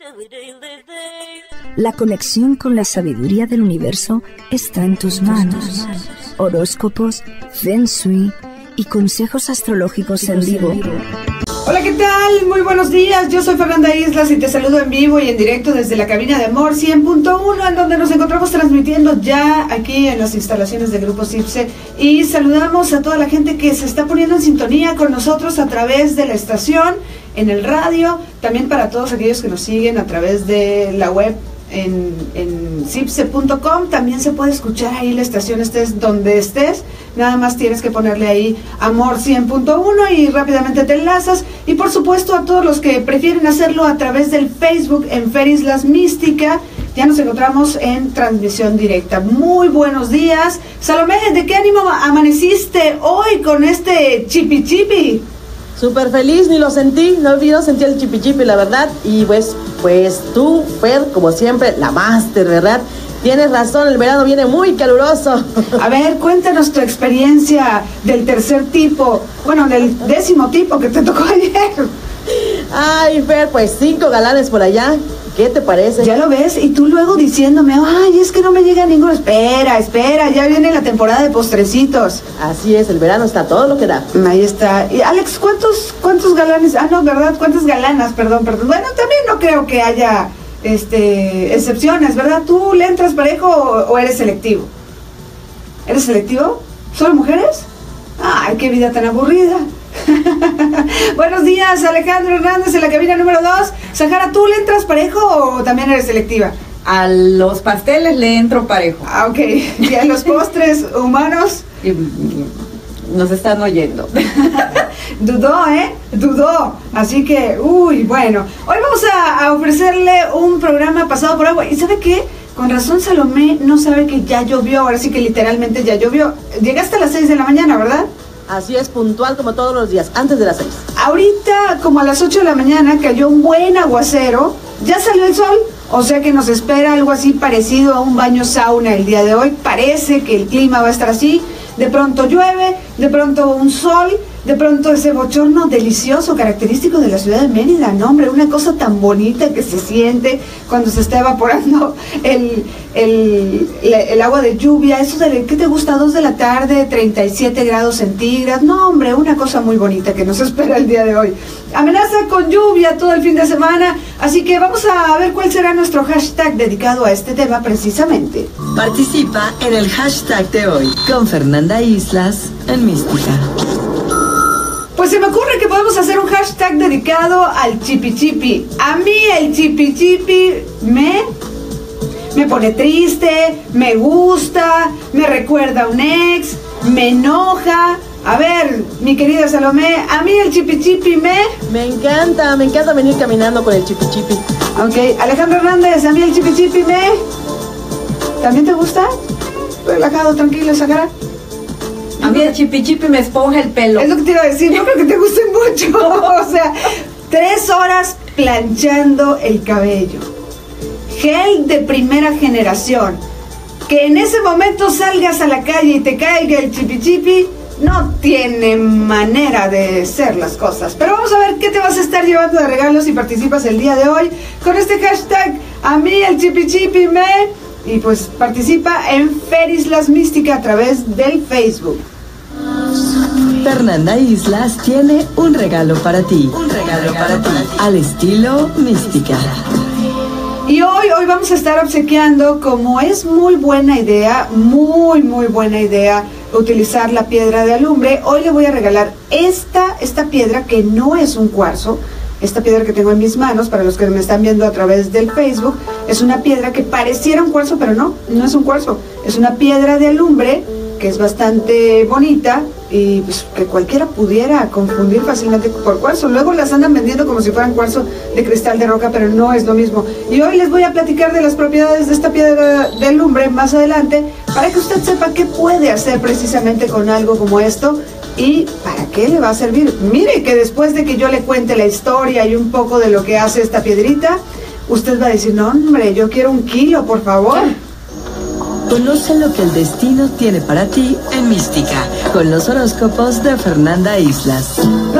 La conexión con la sabiduría del universo está en tus manos. Horóscopos, Feng Shui y consejos astrológicos en vivo. Hola, ¿qué tal? Muy buenos días, yo soy Fernanda Islas y te saludo en vivo y en directo desde la cabina de Amor 100.1, en donde nos encontramos transmitiendo ya aquí en las instalaciones del Grupo CIPSE, y saludamos a toda la gente que se está poniendo en sintonía con nosotros a través de la estación, en el radio, también para todos aquellos que nos siguen a través de la web en cipse.com. También se puede escuchar ahí la estación, estés donde estés, nada más tienes que ponerle ahí Amor 100.1 y rápidamente te enlazas. Y por supuesto a todos los que prefieren hacerlo a través del Facebook en Fer Islas Mística, ya nos encontramos en transmisión directa. Muy buenos días, Salomé, ¿de qué ánimo amaneciste hoy con este chipi chipi? Súper feliz, ni lo sentí, no sentí el chipi chipi, la verdad. Y pues tú, Fer, como siempre, la máster, ¿verdad? Tienes razón, el verano viene muy caluroso. A ver, cuéntanos tu experiencia del tercer tipo, bueno, del 10º tipo que te tocó ayer. Ay, Fer, pues 5 galanes por allá. ¿Qué te parece? Ya lo ves, y tú luego diciéndome, ay, es que no me llega ninguno. Espera, ya viene la temporada de postrecitos. Así es, el verano está todo lo que da. Ahí está. Y Alex, ¿cuántos galanes? Ah, no, ¿verdad? ¿Cuántas galanas? Perdón. Bueno, también no creo que haya excepciones, ¿verdad? ¿Tú le entras parejo o eres selectivo? ¿Eres selectivo? ¿Solo mujeres? Ay, qué vida tan aburrida. Buenos días, Alejandro Hernández en la cabina número 2. Sahara, ¿tú le entras parejo o también eres selectiva? A los pasteles le entro parejo. Ah, ok. ¿Y a los postres humanos? Nos están oyendo. Dudó. Así que, bueno. Hoy vamos a ofrecerle un programa pasado por agua. ¿Y sabe qué? Con razón Salomé no sabe que ya llovió. Ahora sí que literalmente ya llovió. Llegaste a las 6 de la mañana, ¿verdad? Así es, puntual como todos los días, antes de las 6. Ahorita, como a las 8 de la mañana, cayó un buen aguacero. Ya salió el sol, o sea que nos espera algo así parecido a un baño sauna el día de hoy. Parece que el clima va a estar así. De pronto llueve, de pronto un sol, de pronto ese bochorno delicioso, característico de la ciudad de Mérida. No, hombre, una cosa tan bonita que se siente cuando se está evaporando el agua de lluvia. Eso de, ¿qué te gusta? 2 de la tarde, 37 grados centígrados. No, hombre, una cosa muy bonita que nos espera el día de hoy. Amenaza con lluvia todo el fin de semana, así que vamos a ver cuál será nuestro hashtag dedicado a este tema precisamente. Participa en el hashtag de hoy con Fernanda Islas en Mística. Pues se me ocurre que podemos hacer un hashtag dedicado al chipi chipi. A mí el chipi chipi me pone triste, me gusta, me recuerda a un ex, me enoja. A ver, mi querida Salomé, a mí el chipi chipi Me encanta venir caminando con el chipi chipi. Ok, Alejandro Hernández, a mí el chipi chipi ¿también te gusta? Relajado, tranquilo, Sahara. A mí el chipi chipi me esponja el pelo. Es lo que te iba a decir, no creo que te guste mucho. O sea, 3 horas planchando el cabello. Gel de primera generación. Que en ese momento salgas a la calle y te caiga el chipi chipi, no tiene manera de ser las cosas. Pero vamos a ver qué te vas a estar llevando de regalos si participas el día de hoy con este hashtag, a mí el chipi chipi y pues participa en Fer Islas Mística a través del Facebook. Fernanda Islas tiene un regalo para ti. Al estilo Mística. Y hoy vamos a estar obsequiando, como es muy buena idea, muy buena idea utilizar la piedra de alumbre. Hoy le voy a regalar esta piedra que no es un cuarzo. Esta piedra que tengo en mis manos, para los que me están viendo a través del Facebook, es una piedra que pareciera un cuarzo, pero no es un cuarzo. Es una piedra de alumbre que es bastante bonita y pues que cualquiera pudiera confundir fácilmente por cuarzo. Luego las andan vendiendo como si fueran cuarzo de cristal de roca, pero no es lo mismo. Y hoy les voy a platicar de las propiedades de esta piedra de alumbre más adelante, para que usted sepa qué puede hacer precisamente con algo como esto y para qué le va a servir. Mire que después de que yo le cuente la historia y un poco de lo que hace esta piedrita, usted va a decir, no hombre, yo quiero 1 kilo, por favor. Conoce lo que el destino tiene para ti en Mística, con los horóscopos de Fernanda Islas. Nos vamos rápido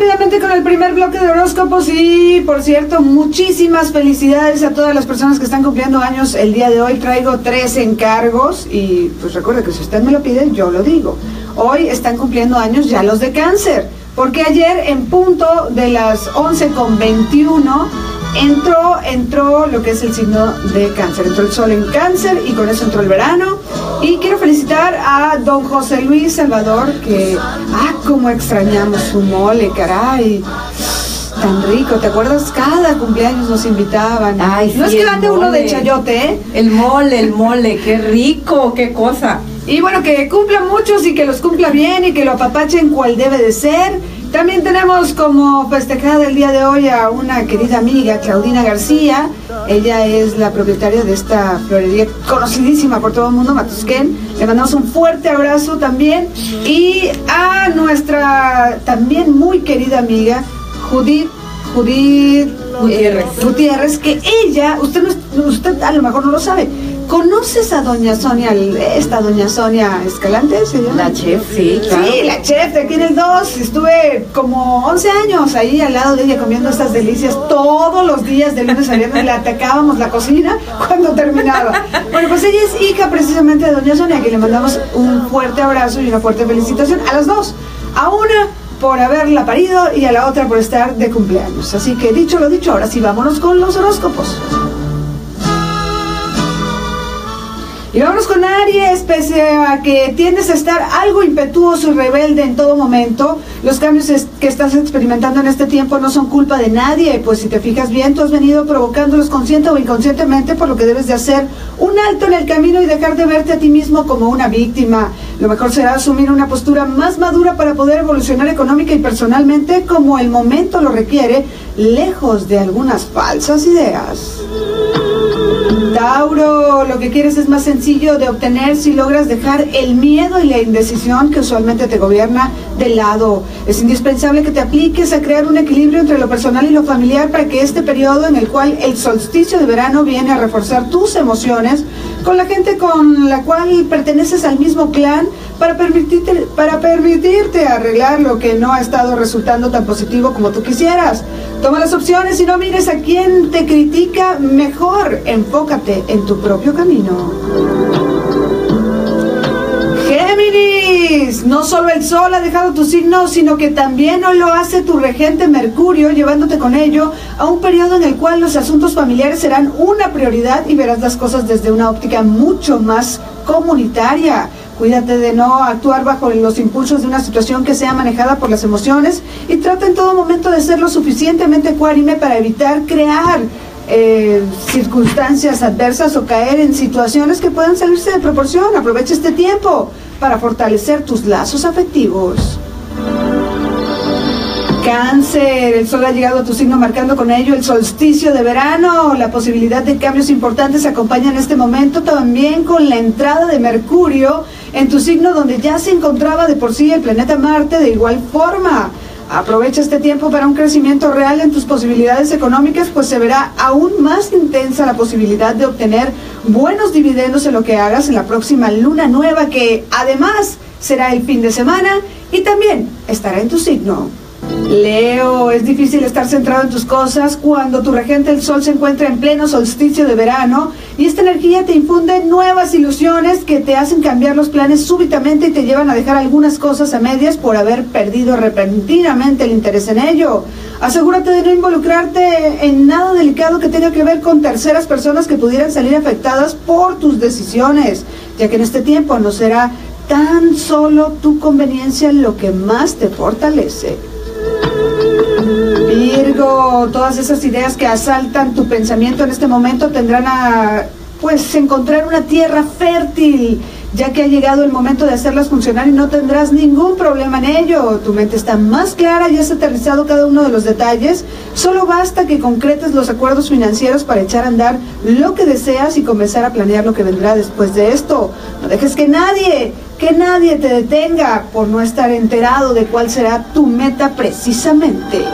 rápidamente con el primer bloque de horóscopos y, por cierto, muchísimas felicidades a todas las personas que están cumpliendo años el día de hoy. Traigo 3 encargos y pues recuerde que si usted me lo pide, yo lo digo. Hoy están cumpliendo años ya los de Cáncer, porque ayer en punto de las 11:21 entró lo que es el signo de Cáncer. Entró el sol en Cáncer y con eso entró el verano. Y quiero felicitar a don José Luis Salvador, que, cómo extrañamos su mole, caray. Tan rico, ¿te acuerdas? Cada cumpleaños nos invitaban. Ay, no sí, es que ande uno de chayote, ¿eh? El mole, qué rico, qué cosa. Y bueno, que cumpla muchos y que los cumpla bien y que lo apapachen cual debe de ser. También tenemos como festejada el día de hoy a una querida amiga, Claudina García. Ella es la propietaria de esta florería conocidísima por todo el mundo, Matusquén. Le mandamos un fuerte abrazo también. Y a nuestra también muy querida amiga, Judith Gutiérrez, que ella, usted a lo mejor no lo sabe. ¿Conoces a doña Sonia, doña Sonia Escalante? ¿Se llama? La chef, sí, claro. Sí, la chef de aquí en el 2. Estuve como 11 años ahí al lado de ella comiendo estas delicias todos los días, de lunes a viernes. Le atacábamos la cocina cuando terminaba. Bueno, pues ella es hija precisamente de doña Sonia, que le mandamos un fuerte abrazo y una fuerte felicitación a las dos. A una por haberla parido y a la otra por estar de cumpleaños. Así que dicho lo dicho, ahora sí vámonos con los horóscopos. Y vamos con Aries. Pese a que tiendes a estar algo impetuoso y rebelde en todo momento, los cambios que estás experimentando en este tiempo no son culpa de nadie, pues si te fijas bien, tú has venido provocándolos consciente o inconscientemente, por lo que debes de hacer un alto en el camino y dejar de verte a ti mismo como una víctima. Lo mejor será asumir una postura más madura para poder evolucionar económica y personalmente como el momento lo requiere, lejos de algunas falsas ideas. Tauro, lo que quieres es más sencillo de obtener si logras dejar el miedo y la indecisión que usualmente te gobierna de lado. Es indispensable que te apliques a crear un equilibrio entre lo personal y lo familiar para que este periodo en el cual el solsticio de verano viene a reforzar tus emociones con la gente con la cual perteneces al mismo clan para permitirte arreglar lo que no ha estado resultando tan positivo como tú quisieras. Toma las opciones y no mires a quien te critica, mejor enfócate en tu propio camino. Géminis, no solo el sol ha dejado tu signo, sino que también hoy lo hace tu regente Mercurio, llevándote con ello a un periodo en el cual los asuntos familiares serán una prioridad y verás las cosas desde una óptica mucho más comunitaria. Cuídate de no actuar bajo los impulsos de una situación que sea manejada por las emociones y trata en todo momento de ser lo suficientemente ecuánime para evitar crear circunstancias adversas o caer en situaciones que puedan salirse de proporción. Aprovecha este tiempo para fortalecer tus lazos afectivos. Cáncer, el sol ha llegado a tu signo marcando con ello el solsticio de verano. La posibilidad de cambios importantes acompaña en este momento también con la entrada de Mercurio en tu signo donde ya se encontraba de por sí el planeta Marte de igual forma. Aprovecha este tiempo para un crecimiento real en tus posibilidades económicas, pues se verá aún más intensa la posibilidad de obtener buenos dividendos en lo que hagas en la próxima luna nueva, que además será el fin de semana y también estará en tu signo. Leo, es difícil estar centrado en tus cosas cuando tu regente el sol se encuentra en pleno solsticio de verano y esta energía te infunde nuevas ilusiones que te hacen cambiar los planes súbitamente y te llevan a dejar algunas cosas a medias por haber perdido repentinamente el interés en ello. Asegúrate de no involucrarte en nada delicado que tenga que ver con terceras personas que pudieran salir afectadas por tus decisiones, ya que en este tiempo no será tan solo tu conveniencia lo que más te fortalece. Virgo, todas esas ideas que asaltan tu pensamiento en este momento tendrán a encontrar una tierra fértil, ya que ha llegado el momento de hacerlas funcionar y no tendrás ningún problema en ello. Tu mente está más clara y has aterrizado cada uno de los detalles. Solo basta que concretes los acuerdos financieros para echar a andar lo que deseas y comenzar a planear lo que vendrá después de esto. No dejes que nadie te detenga por no estar enterado de cuál será tu meta precisamente.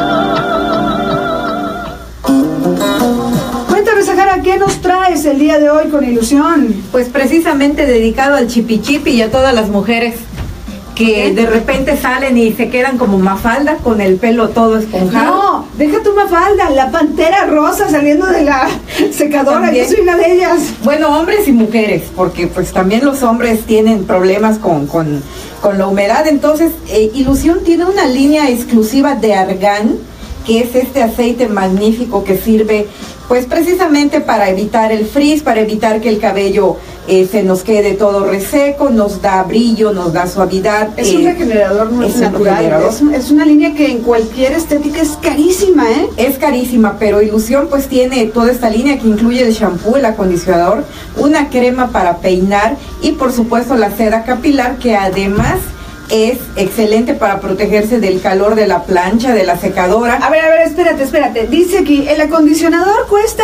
Cuéntame, Sahara, ¿qué nos traes el día de hoy con ilusión? Pues precisamente dedicado al chipichipi y a todas las mujeres que de repente salen y se quedan como Mafalda con el pelo todo esponjado. No, deja tu Mafalda, la pantera rosa saliendo de la secadora, También. yo soy una de ellas. Bueno, hombres y mujeres, porque pues también los hombres tienen problemas con la humedad. Entonces, Ilusión tiene una línea exclusiva de argán, que es este aceite magnífico que sirve pues precisamente para evitar el frizz, para evitar que el cabello se nos quede todo reseco, nos da brillo, nos da suavidad. Es un regenerador es un natural. regenerador. Es una línea que en cualquier estética es carísima, ¿eh? Es carísima, pero Ilusión pues tiene toda esta línea que incluye el shampoo, el acondicionador, una crema para peinar y por supuesto la seda capilar, que además es excelente para protegerse del calor de la plancha, de la secadora. A ver, espérate. Dice aquí, el acondicionador cuesta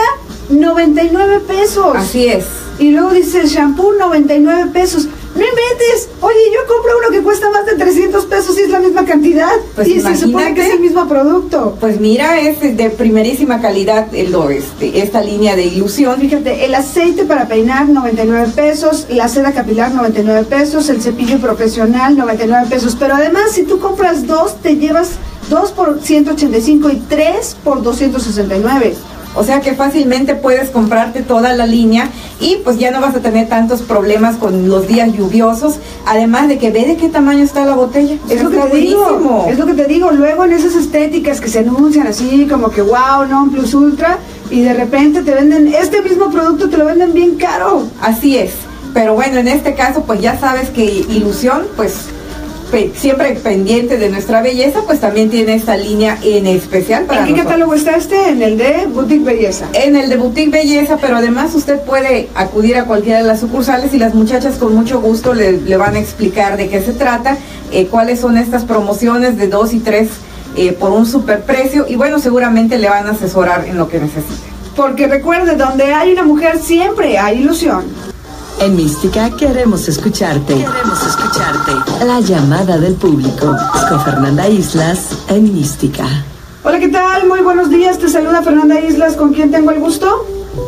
99 pesos. Así es. Y luego dice el shampoo 99 pesos. No inventes. Oye, yo compro uno que cuesta más de 300 pesos y es la misma cantidad. Pues y se supone que es el mismo producto. Pues mira, es de primerísima calidad esta línea de Ilusión. Fíjate, el aceite para peinar 99 pesos, la seda capilar 99 pesos, el cepillo profesional 99 pesos. Pero además, si tú compras dos, te llevas 2 por 185 y 3 por 269. O sea que fácilmente puedes comprarte toda la línea y pues ya no vas a tener tantos problemas con los días lluviosos. Además de que ve de qué tamaño está la botella. Es lo que te digo. Es lo que te digo. Luego en esas estéticas que se anuncian así como que wow, non plus ultra, y de repente te venden este mismo producto, te lo venden bien caro. Así es. Pero bueno, en este caso pues ya sabes que Ilusión pues siempre pendiente de nuestra belleza, pues también tiene esta línea en especial para ¿En qué nosotros. catálogo está este? En el de Boutique Belleza. En el de Boutique Belleza, pero además usted puede acudir a cualquiera de las sucursales y las muchachas con mucho gusto le van a explicar de qué se trata, cuáles son estas promociones de 2 y 3 por un superprecio, y bueno, seguramente le van a asesorar en lo que necesite. Porque recuerde, donde hay una mujer siempre hay ilusión. En Mística queremos escucharte. Queremos escucharte. La llamada del público. Con Fernanda Islas en Mística. Hola, ¿qué tal? Muy buenos días. Te saluda Fernanda Islas. ¿Con quién tengo el gusto?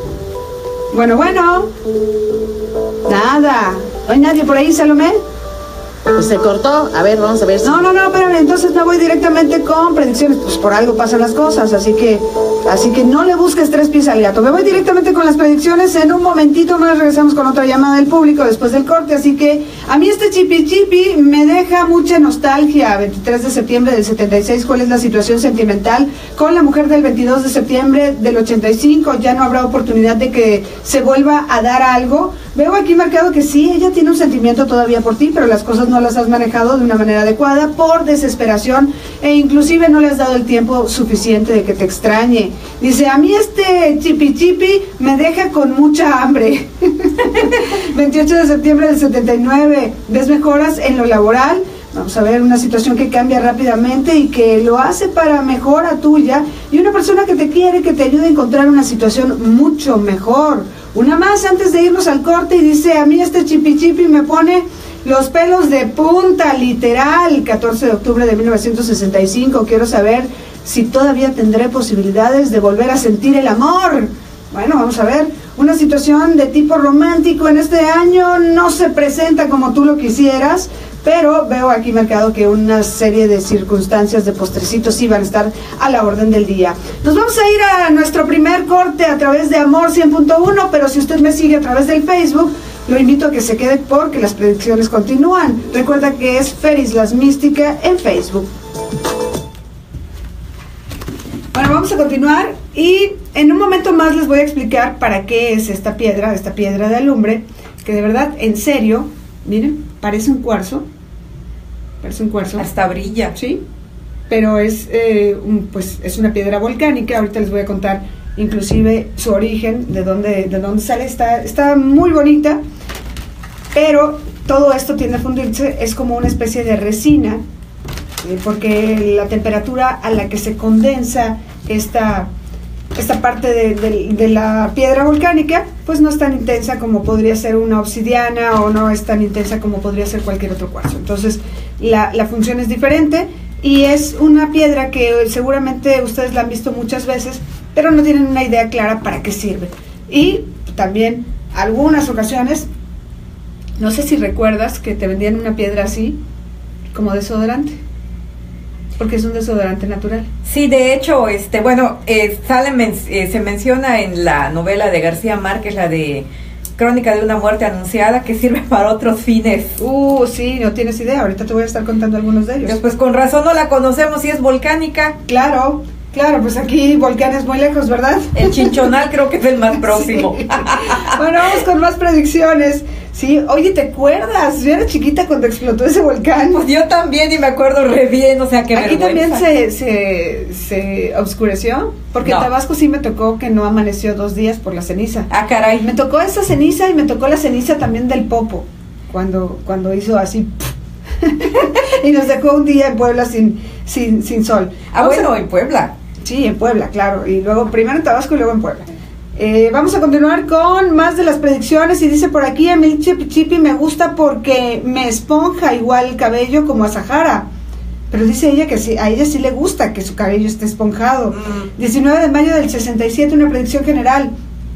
Bueno. Nada. ¿No hay nadie por ahí, Salomé? Pues se cortó. A ver, vamos a ver si... No, espérame. Entonces me voy directamente con predicciones. Pues por algo pasan las cosas. Así que no le busques 3 pies al gato. Me voy directamente con las predicciones. En un momentito más regresamos con otra llamada del público después del corte. Así que a mí este chipi me deja mucha nostalgia. 23 de septiembre del 76. ¿Cuál es la situación sentimental con la mujer del 22 de septiembre del 85? Ya no habrá oportunidad de que se vuelva a dar algo. Veo aquí marcado que sí, ella tiene un sentimiento todavía por ti, pero las cosas no las has manejado de una manera adecuada por desesperación e inclusive no le has dado el tiempo suficiente de que te extrañe. Dice, a mí este chipi me deja con mucha hambre. 28 de septiembre del 79, ¿ves mejoras en lo laboral? Vamos a ver una situación que cambia rápidamente y que lo hace para mejora tuya y una persona que te quiere, que te ayude a encontrar una situación mucho mejor. Una más antes de irnos al corte y dice, a mí este chipi me pone los pelos de punta, literal. 14 de octubre de 1965, quiero saber si todavía tendré posibilidades de volver a sentir el amor. Bueno, vamos a ver, una situación de tipo romántico en este año no se presenta como tú lo quisieras, pero veo aquí marcado que una serie de circunstancias de postrecitos sí van a estar a la orden del día. Nos vamos a ir a nuestro primer corte a través de Amor 100.1, pero si usted me sigue a través del Facebook, lo invito a que se quede porque las predicciones continúan. Recuerda que es Ferislas Mística en Facebook. Bueno, vamos a continuar y en un momento más les voy a explicar para qué es esta piedra de alumbre, que de verdad, en serio, miren, parece un cuarzo. Hasta brilla. Sí, pero es es una piedra volcánica. Ahorita les voy a contar inclusive su origen, de dónde sale. Está muy bonita, pero todo esto tiende a fundirse, es como una especie de resina, porque la temperatura a la que se condensa esta parte de la piedra volcánica, pues no es tan intensa como podría ser una obsidiana, o no es tan intensa como podría ser cualquier otro cuarzo. Entonces la función es diferente y es una piedra que seguramente ustedes la han visto muchas veces, pero no tienen una idea clara para qué sirve. Y también algunas ocasiones, no sé si recuerdas que te vendían una piedra así como desodorante, porque es un desodorante natural. Sí, de hecho, bueno, se menciona en la novela de García Márquez, la de Crónica de una muerte anunciada, que sirve para otros fines. Sí, no tienes idea, ahorita te voy a estar contando algunos de ellos. Pues con razón no la conocemos y es volcánica. Claro, pues aquí volcanes muy lejos, ¿verdad? El Chinchonal creo que es el más próximo. Sí. Bueno, vamos con más predicciones. Sí, oye, ¿te acuerdas? Yo era chiquita cuando explotó ese volcán. Pues yo también, y me acuerdo re bien, o sea, qué aquí vergüenza. También se oscureció, porque en Tabasco sí me tocó que no amaneció 2 días por la ceniza. Ah, caray. Me tocó esa ceniza y me tocó la ceniza también del Popo, cuando hizo así y nos dejó un día en Puebla sin sol. Bueno, en Puebla. Sí, en Puebla, claro, y luego primero en Tabasco y luego en Puebla. Vamos a continuar con más de las predicciones y dice por aquí, a mí el Chipi Chipi me gusta porque me esponja igual el cabello como a Sahara, pero dice ella que sí, a ella sí le gusta que su cabello esté esponjado. 19 de mayo del 67, una predicción general.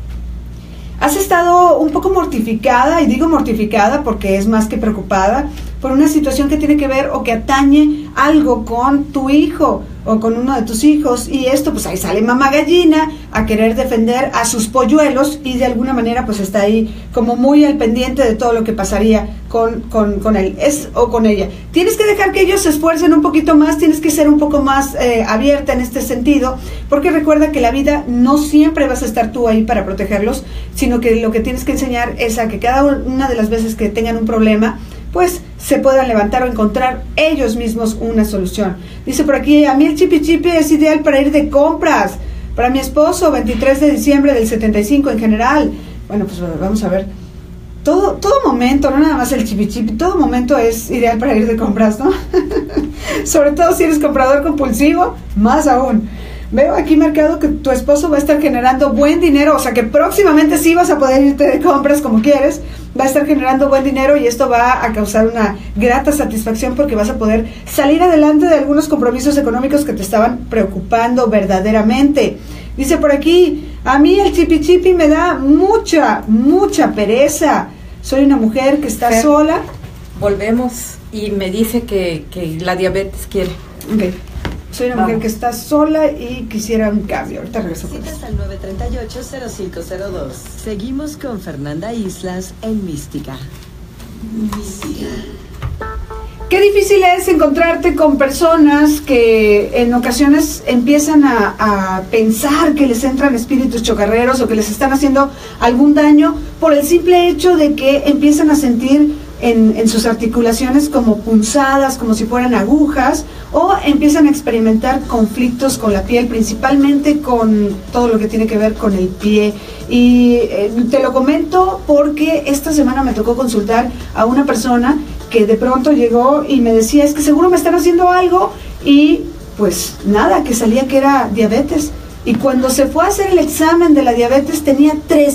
Has estado un poco mortificada, y digo mortificada porque es más que preocupada, por una situación que tiene que ver o que atañe algo con tu hijo o con uno de tus hijos, y esto pues ahí sale mamá gallina a querer defender a sus polluelos y de alguna manera pues está ahí como muy al pendiente de todo lo que pasaría con él o con ella. Tienes que dejar que ellos se esfuercen un poquito más, tienes que ser un poco más abierta en este sentido, porque recuerda que la vida no siempre vas a estar tú ahí para protegerlos, sino que lo que tienes que enseñar es a que cada una de las veces que tengan un problema, pues se puedan levantar o encontrar ellos mismos una solución. Dice por aquí, a mí el Chipi Chipi es ideal para ir de compras, para mi esposo, 23 de diciembre del 75 en general. Bueno, pues vamos a ver, todo momento, no nada más el Chipi Chipi, todo momento es ideal para ir de compras, ¿no? Sobre todo si eres comprador compulsivo, más aún. Veo aquí marcado que tu esposo va a estar generando buen dinero, o sea que próximamente sí vas a poder irte de compras como quieres, va a estar generando buen dinero y esto va a causar una grata satisfacción porque vas a poder salir adelante de algunos compromisos económicos que te estaban preocupando verdaderamente. Dice por aquí, a mí el Chipi Chipi me da mucha pereza, soy una mujer que está sola. Volvemos y me dice que la diabetes quiere. Okay. Soy una mujer que está sola y quisiera un cambio. Ahorita regreso con Citas al 938-0502. Seguimos con Fernanda Islas en Mística. Qué difícil es encontrarte con personas que en ocasiones empiezan a pensar que les entran espíritus chocarreros o que les están haciendo algún daño por el simple hecho de que empiezan a sentir en sus articulaciones como punzadas, como si fueran agujas, o empiezan a experimentar conflictos con la piel, principalmente con todo lo que tiene que ver con el pie. Y te lo comento porque esta semana me tocó consultar a una persona que de pronto llegó y me decía, es que seguro me están haciendo algo, y pues nada, que salía que era diabetes. Y cuando se fue a hacer el examen de la diabetes tenía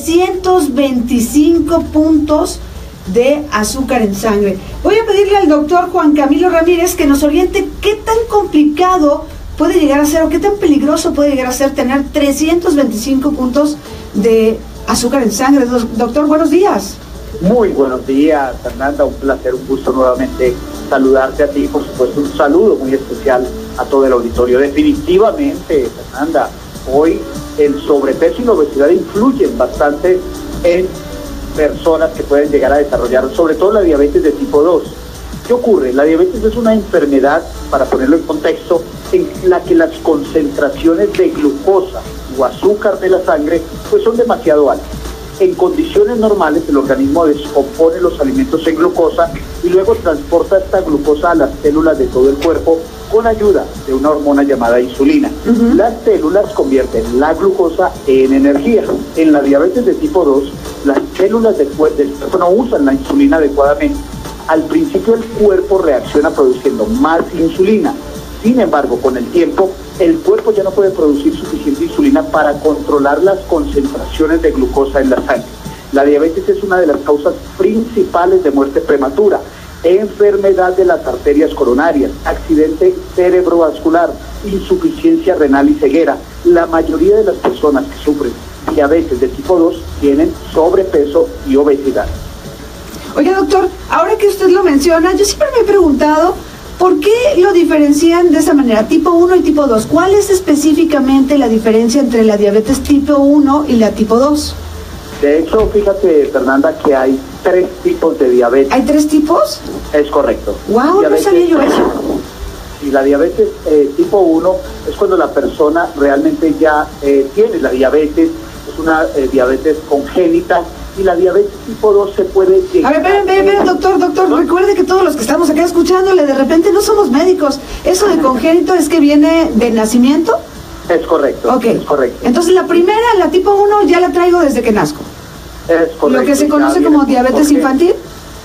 325 puntos de azúcar en sangre. Voy a pedirle al doctor Juan Camilo Ramírez que nos oriente qué tan complicado puede llegar a ser o qué tan peligroso puede llegar a ser tener 325 puntos de azúcar en sangre. Doctor, buenos días. Muy buenos días, Fernanda, un placer, un gusto nuevamente saludarte a ti, por supuesto un saludo muy especial a todo el auditorio. Definitivamente, Fernanda, hoy el sobrepeso y la obesidad influyen bastante en personas que pueden llegar a desarrollar, sobre todo la diabetes de tipo 2. ¿Qué ocurre? La diabetes es una enfermedad, para ponerlo en contexto, en la que las concentraciones de glucosa o azúcar de la sangre pues son demasiado altas. En condiciones normales el organismo descompone los alimentos en glucosa y luego transporta esta glucosa a las células de todo el cuerpo con ayuda de una hormona llamada insulina. Las células convierten la glucosa en energía. En la diabetes de tipo 2, las células del cuerpo no usan la insulina adecuadamente. Al principio el cuerpo reacciona produciendo más insulina. Sin embargo, con el tiempo, el cuerpo ya no puede producir suficiente insulina para controlar las concentraciones de glucosa en la sangre. La diabetes es una de las causas principales de muerte prematura, enfermedad de las arterias coronarias, accidente cerebrovascular, insuficiencia renal y ceguera. La mayoría de las personas que sufren diabetes de tipo 2 tienen sobrepeso y obesidad. Oye, doctor, ahora que usted lo menciona, yo siempre me he preguntado ¿Por qué lo diferencian de esa manera, tipo 1 y tipo 2? ¿Cuál es específicamente la diferencia entre la diabetes tipo 1 y la tipo 2? De hecho, fíjate, Fernanda, que hay 3 tipos de diabetes. ¿Hay 3 tipos? Es correcto. ¡Wow! No sabía yo eso. Y la diabetes tipo 1 es cuando la persona realmente ya tiene la diabetes, es una diabetes congénita, y la diabetes tipo 2 se puede llegar... A ver, doctor, ¿no? Recuerde que todos los que estamos acá escuchándole, de repente no somos médicos. ¿Eso de congénito es que viene de nacimiento? Es correcto, okay. Es correcto. Entonces la primera, la tipo 1, ya la traigo desde que nazco. Es correcto. Lo que se conoce como diabetes infantil.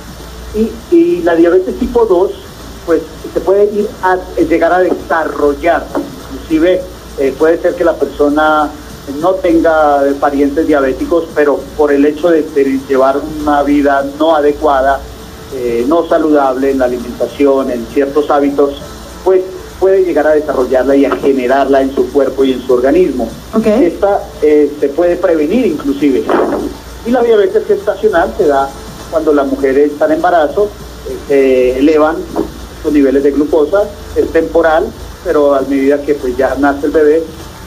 Y la diabetes tipo 2, pues se puede llegar a desarrollar. Inclusive puede ser que la persona no tenga parientes diabéticos, pero por el hecho de llevar una vida no adecuada, no saludable en la alimentación, en ciertos hábitos, pues puede llegar a desarrollarla y a generarla en su cuerpo y en su organismo. Okay. Esta se puede prevenir inclusive. Y la diabetes gestacional se da cuando la mujer está en embarazo, se elevan los niveles de glucosa, es temporal, pero a medida que pues ya nace el bebé,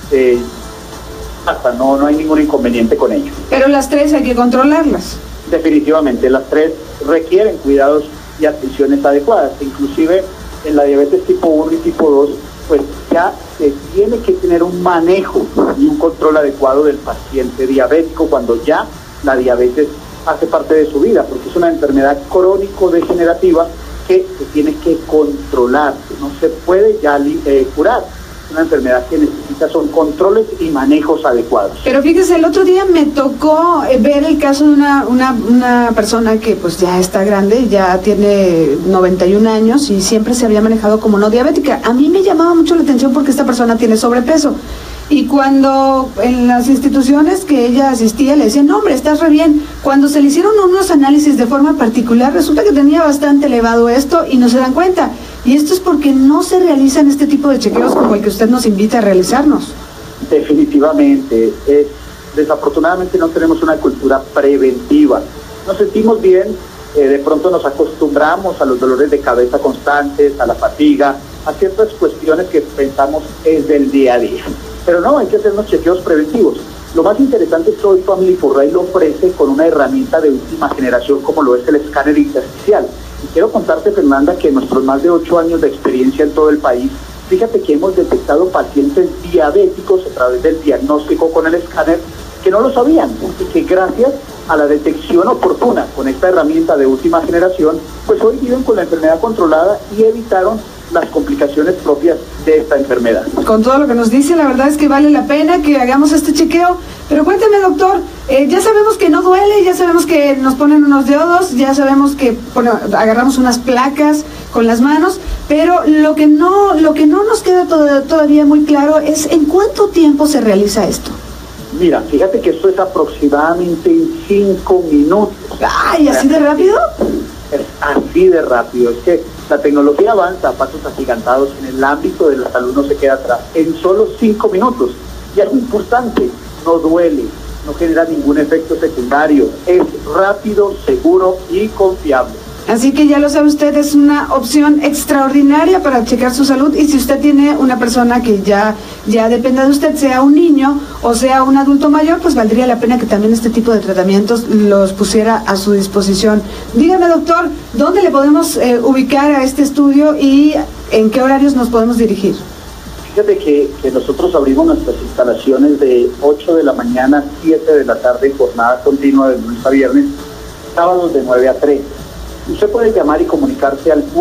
hasta no hay ningún inconveniente con ello. Pero las 3 hay que controlarlas. Definitivamente, las 3 requieren cuidados y atenciones adecuadas. Inclusive en la diabetes tipo 1 y tipo 2, pues ya se tiene que tener un manejo y un control adecuado del paciente diabético cuando ya la diabetes hace parte de su vida, porque es una enfermedad crónico-degenerativa que se tiene que controlar, que no se puede ya curar. Una enfermedad que necesita son controles y manejos adecuados. Pero fíjese, el otro día me tocó ver el caso de una persona que pues ya está grande, ya tiene 91 años y siempre se había manejado como no diabética. A mí me llamaba mucho la atención porque esta persona tiene sobrepeso. Y cuando en las instituciones que ella asistía le decían, no hombre, estás re bien. Cuando se le hicieron unos análisis de forma particular, resulta que tenía bastante elevado esto y no se dan cuenta. Y esto es porque no se realizan este tipo de chequeos como el que usted nos invita a realizarnos. Definitivamente. Desafortunadamente no tenemos una cultura preventiva. Nos sentimos bien, de pronto nos acostumbramos a los dolores de cabeza constantes, a la fatiga, a ciertas cuestiones que pensamos es del día a día. Pero no, hay que hacer unos chequeos preventivos. Lo más interesante es que hoy Family for Life lo ofrece con una herramienta de última generación como lo es el escáner intersticial. Y quiero contarte, Fernanda, que en nuestros más de 8 años de experiencia en todo el país, fíjate que hemos detectado pacientes diabéticos a través del diagnóstico con el escáner que no lo sabían, y que gracias a la detección oportuna con esta herramienta de última generación, pues hoy viven con la enfermedad controlada y evitaron las complicaciones propias de esta enfermedad. Con todo lo que nos dice, la verdad es que vale la pena que hagamos este chequeo. Pero cuénteme, doctor, ya sabemos que no duele, ya sabemos que nos ponen unos diodos, ya sabemos que agarramos unas placas con las manos, pero lo que no nos queda todavía muy claro es en cuánto tiempo se realiza esto. Mira, fíjate que esto es aproximadamente en 5 minutos. ¡Ay, así de rápido! Es así de rápido. Es que la tecnología avanza a pasos agigantados. En el ámbito de la salud no se queda atrás. En solo 5 minutos. Y algo importante, no duele, no genera ningún efecto secundario. Es rápido, seguro y confiable. Así que ya lo sabe usted, es una opción extraordinaria para checar su salud. Y si usted tiene una persona que ya depende de usted, sea un niño o sea un adulto mayor, pues valdría la pena que también este tipo de tratamientos los pusiera a su disposición. Dígame, doctor, ¿dónde le podemos ubicar a este estudio y en qué horarios nos podemos dirigir? Fíjate que nosotros abrimos nuestras instalaciones de 8 de la mañana a 7 de la tarde, jornada continua de lunes a viernes, sábados de 9 a 3. Usted puede llamar y comunicarse al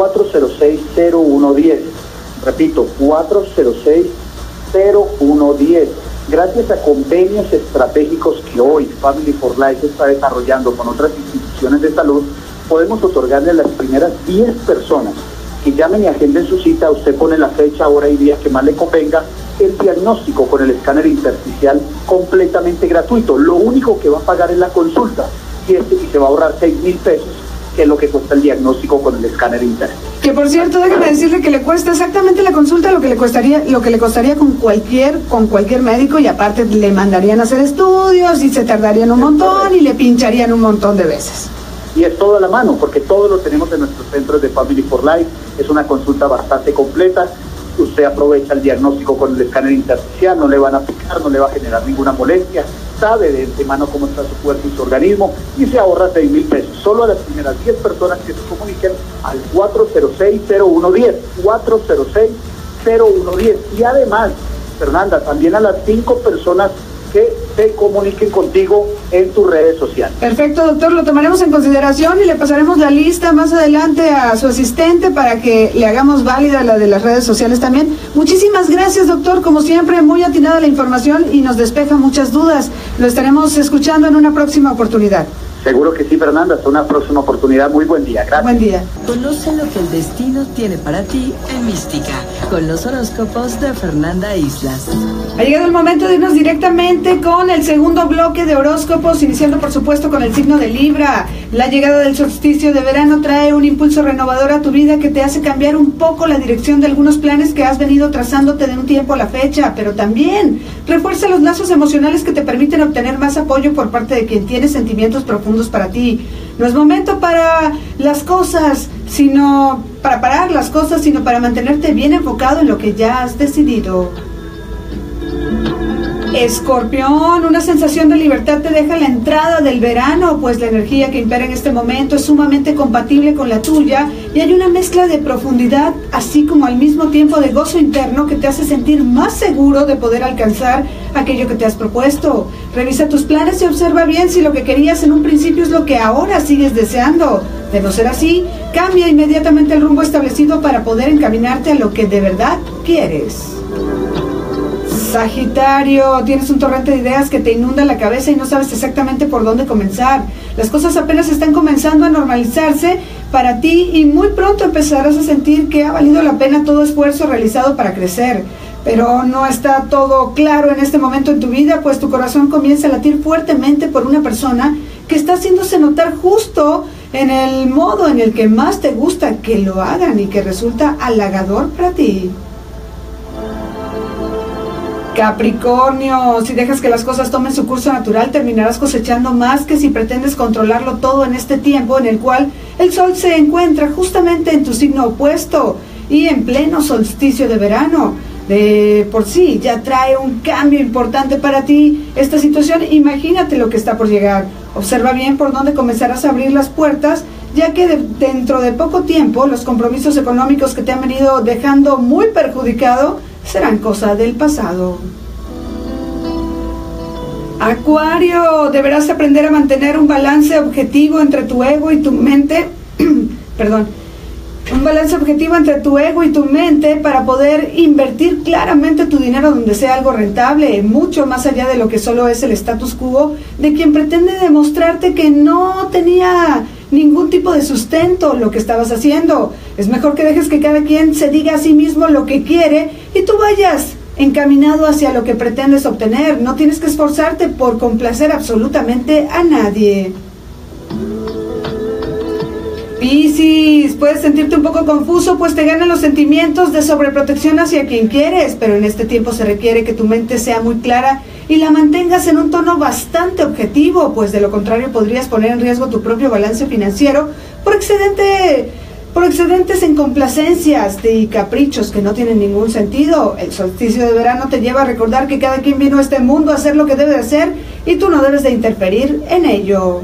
406-0110. Repito, 406-0110. Gracias a convenios estratégicos que hoy Family for Life está desarrollando con otras instituciones de salud, podemos otorgarle a las primeras 10 personas que llamen y agenden su cita. Usted pone la fecha, hora y día que más le convenga, el diagnóstico con el escáner intersticial completamente gratuito. Lo único que va a pagar es la consulta y se va a ahorrar 6,000 pesos, que es lo que cuesta el diagnóstico con el escáner interno. Que por cierto, déjeme decirle que le cuesta exactamente la consulta lo que le costaría con cualquier médico, y aparte le mandarían a hacer estudios y se tardarían un montón y le pincharían un montón de veces. y es todo a la mano, porque todo lo tenemos en nuestros centros de Family for Life. Es una consulta bastante completa. Usted aprovecha el diagnóstico con el escáner intersticial, no le van a picar, no le va a generar ninguna molestia, sabe de antemano cómo está su cuerpo y su organismo y se ahorra 6,000 pesos. Solo a las primeras 10 personas que se comuniquen al 406-0110, 406-0110. Y además, Fernanda, también a las 5 personas que se comuniquen contigo en tus redes sociales. Perfecto, doctor, lo tomaremos en consideración y le pasaremos la lista más adelante a su asistente para que le hagamos válida la de las redes sociales también. Muchísimas gracias, doctor, como siempre, muy atinada la información y nos despeja muchas dudas. Lo estaremos escuchando en una próxima oportunidad. Seguro que sí, Fernanda, hasta una próxima oportunidad. Muy buen día, gracias. Buen día. Conoce lo que el destino tiene para ti en Mística, con los horóscopos de Fernanda Islas. Ha llegado el momento de irnos directamente con el segundo bloque de horóscopos, iniciando por supuesto con el signo de Libra. La llegada del solsticio de verano trae un impulso renovador a tu vida que te hace cambiar un poco la dirección de algunos planes que has venido trazándote de un tiempo a la fecha, pero también refuerza los lazos emocionales que te permiten obtener más apoyo por parte de quien tiene sentimientos profundos para ti. No es momento para las cosas, sino para parar las cosas, sino para mantenerte bien enfocado en lo que ya has decidido. Escorpión, una sensación de libertad te deja la entrada del verano, pues la energía que impera en este momento es sumamente compatible con la tuya y hay una mezcla de profundidad, así como al mismo tiempo de gozo interno que te hace sentir más seguro de poder alcanzar aquello que te has propuesto. Revisa tus planes y observa bien si lo que querías en un principio es lo que ahora sigues deseando. De no ser así, cambia inmediatamente el rumbo establecido para poder encaminarte a lo que de verdad quieres. Sagitario, tienes un torrente de ideas que te inunda la cabeza y no sabes exactamente por dónde comenzar. Las cosas apenas están comenzando a normalizarse para ti y muy pronto empezarás a sentir que ha valido la pena todo esfuerzo realizado para crecer. Pero no está todo claro en este momento en tu vida, pues tu corazón comienza a latir fuertemente por una persona que está haciéndose notar justo en el modo en el que más te gusta que lo hagan y que resulta halagador para ti. Capricornio, si dejas que las cosas tomen su curso natural, terminarás cosechando más que si pretendes controlarlo todo en este tiempo en el cual el sol se encuentra justamente en tu signo opuesto y en pleno solsticio de verano. De por sí ya trae un cambio importante para ti esta situación. Imagínate lo que está por llegar. Observa bien por dónde comenzarás a abrir las puertas, ya que dentro de poco tiempo los compromisos económicos que te han venido dejando muy perjudicado serán cosa del pasado. Acuario, deberás aprender a mantener un balance objetivo entre tu ego y tu mente. Un balance objetivo entre tu ego y tu mente para poder invertir claramente tu dinero donde sea algo rentable, mucho más allá de lo que solo es el status quo de quien pretende demostrarte que no tenía ningún tipo de sustento lo que estabas haciendo. Es mejor que dejes que cada quien se diga a sí mismo lo que quiere y tú vayas encaminado hacia lo que pretendes obtener. No tienes que esforzarte por complacer absolutamente a nadie. Piscis, puedes sentirte un poco confuso, pues te ganan los sentimientos de sobreprotección hacia quien quieres, pero en este tiempo se requiere que tu mente sea muy clara y la mantengas en un tono bastante objetivo, pues de lo contrario podrías poner en riesgo tu propio balance financiero por excedentes en complacencias y caprichos que no tienen ningún sentido. El solsticio de verano te lleva a recordar que cada quien vino a este mundo a hacer lo que debe de hacer y tú no debes de interferir en ello.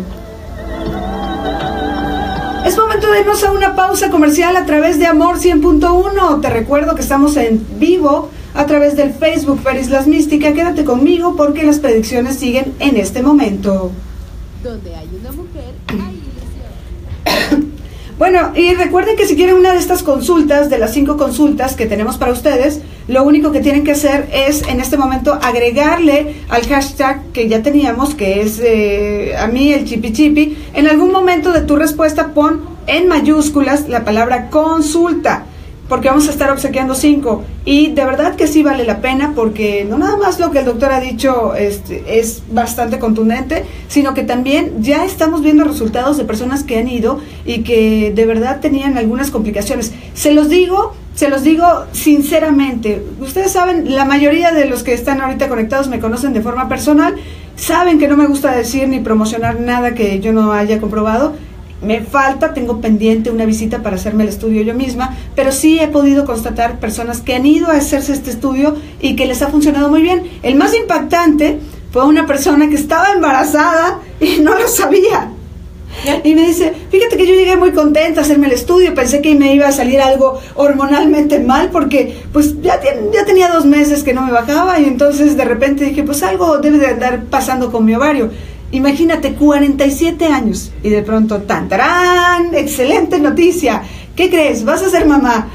Es momento de irnos a una pausa comercial a través de Amor 100.1. Te recuerdo que estamos en vivo a través del Facebook Islas Mística. Quédate conmigo porque las predicciones siguen en este momento. Donde hay una mujer, hay ilusión. Bueno, y recuerden que si quieren una de estas consultas, de las 5 consultas que tenemos para ustedes, lo único que tienen que hacer es en este momento agregarle al hashtag que ya teníamos, que es a mí el chipi. En algún momento de tu respuesta pon en mayúsculas la palabra consulta, porque vamos a estar obsequiando 5 y de verdad que sí vale la pena, porque no nada más lo que el doctor ha dicho es bastante contundente, sino que también ya estamos viendo resultados de personas que han ido y que de verdad tenían algunas complicaciones. Se los digo sinceramente, ustedes saben, la mayoría de los que están ahorita conectados me conocen de forma personal, saben que no me gusta decir ni promocionar nada que yo no haya comprobado. Me falta, tengo pendiente una visita para hacerme el estudio yo misma, pero sí he podido constatar personas que han ido a hacerse este estudio y que les ha funcionado muy bien. El más impactante fue una persona que estaba embarazada y no lo sabía. Y me dice, fíjate que yo llegué muy contenta a hacerme el estudio, pensé que me iba a salir algo hormonalmente mal porque pues ya tenía 2 meses que no me bajaba y entonces de repente dije, pues algo debe de andar pasando con mi ovario. Imagínate, 47 años y de pronto, ¡tan, tarán! ¡Excelente noticia! ¿Qué crees? ¿Vas a ser mamá?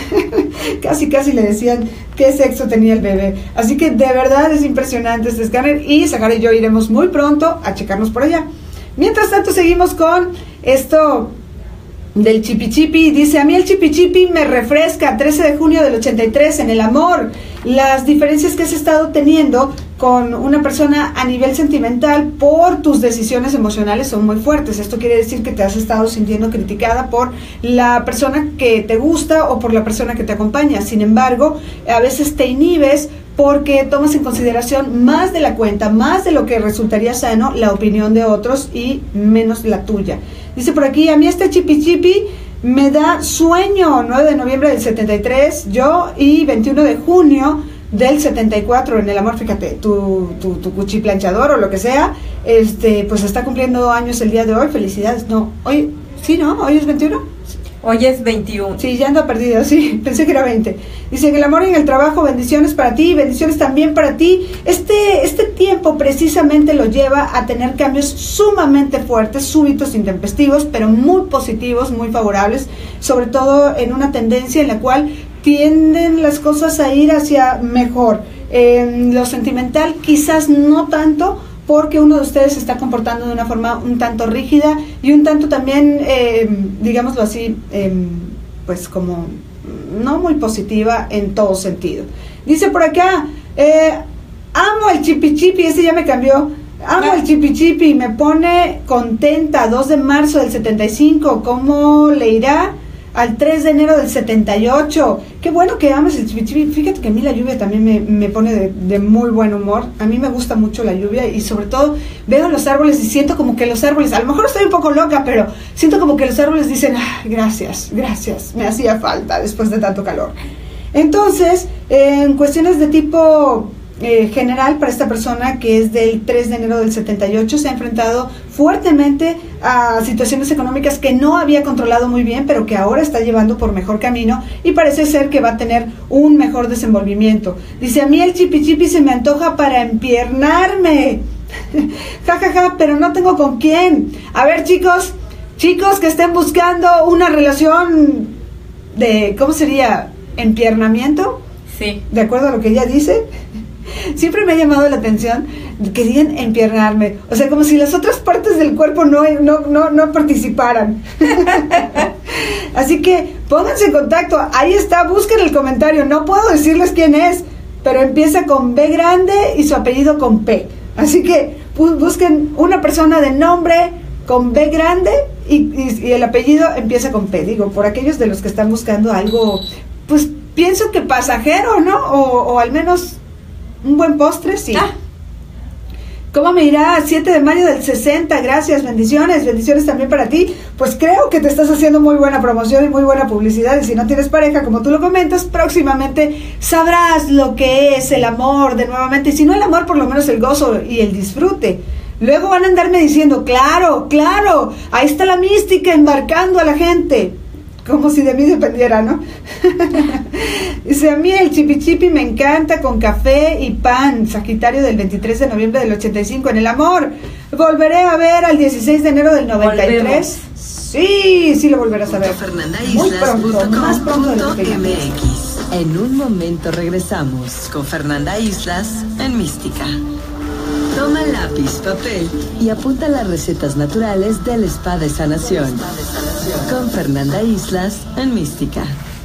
casi le decían qué sexo tenía el bebé. Así que de verdad es impresionante este escáner y Sahara y yo iremos muy pronto a checarnos por allá. Mientras tanto seguimos con esto del chipi chipi. Dice, a mí el chipi chipi me refresca. 13 de junio del 83 en el amor. Las diferencias que has estado teniendo con una persona a nivel sentimental por tus decisiones emocionales son muy fuertes. Esto quiere decir que te has estado sintiendo criticada por la persona que te gusta o por la persona que te acompaña. Sin embargo, a veces te inhibes porque tomas en consideración más de la cuenta, más de lo que resultaría sano, la opinión de otros y menos la tuya. Dice por aquí, a mí este chipi chipi me da sueño. 9 de noviembre del 73, yo, y 21 de junio del 74 en el amor. Fíjate, tu cuchiplanchador o lo que sea, pues está cumpliendo años el día de hoy. Felicidades. No, hoy, sí, ¿no? Hoy es 21. Hoy es 21. Sí, ya ando perdida, sí, pensé que era 20. Dice, en el amor y en el trabajo, bendiciones para ti, bendiciones también para ti. Este tiempo precisamente lo lleva a tener cambios sumamente fuertes, súbitos, intempestivos, pero muy positivos, muy favorables, sobre todo en una tendencia en la cual tienden las cosas a ir hacia mejor. Lo sentimental quizás no tanto, porque uno de ustedes se está comportando de una forma un tanto rígida y un tanto también, digámoslo así, pues como no muy positiva en todo sentido. Dice por acá, amo el chipi chipi, ese ya me cambió. Amo el chipi chipi, me pone contenta. 2 de marzo del 75, ¿cómo le irá al 3 de enero del 78? Qué bueno que ames el chipi chipi. Fíjate que a mí la lluvia también me pone de muy buen humor. A mí me gusta mucho la lluvia y sobre todo veo los árboles y siento como que los árboles, a lo mejor estoy un poco loca, pero siento como que los árboles dicen, gracias, me hacía falta después de tanto calor. Entonces, en cuestiones de tipo general para esta persona que es del 3 de enero del 78, se ha enfrentado fuertemente a situaciones económicas que no había controlado muy bien, pero que ahora está llevando por mejor camino y parece ser que va a tener un mejor desenvolvimiento. Dice, a mí el chipi chipi se me antoja para empiernarme. Ja, pero no tengo con quién. A ver, chicos que estén buscando una relación de, ¿cómo sería? ¿Empiernamiento? Sí. De acuerdo a lo que ella dice. Siempre me ha llamado la atención que digan empiernarme, o sea, como si las otras partes del cuerpo no participaran. Así que pónganse en contacto, ahí está, busquen el comentario, no puedo decirles quién es, pero empieza con B grande y su apellido con P, así que busquen una persona de nombre con B grande y el apellido empieza con P, digo, por aquellos de los que están buscando algo, pues pienso que pasajero, ¿no? O al menos un buen postre, sí. ¿Cómo me irá? 7 de mayo del 60, gracias, bendiciones también para ti. Pues creo que te estás haciendo muy buena promoción y muy buena publicidad, y si no tienes pareja, como tú lo comentas, próximamente sabrás lo que es el amor de nuevamente, y si no el amor, por lo menos el gozo y el disfrute. Luego van a andarme diciendo, claro, ahí está la mística embarcando a la gente. Como si de mí dependiera, ¿no? Dice, a mí el chipi chipi me encanta con café y pan. Sagitario del 23 de noviembre del 85 en el amor. Volveré a ver al 16 de enero del 93. Volvemos. Sí lo volverás a ver. Muy pronto, más pronto de lo que MX. En un momento regresamos con Fernanda Islas en Mística. Toma lápiz, papel y apunta las recetas naturales del Spa de Sanación. Con Fernanda Islas en Mística.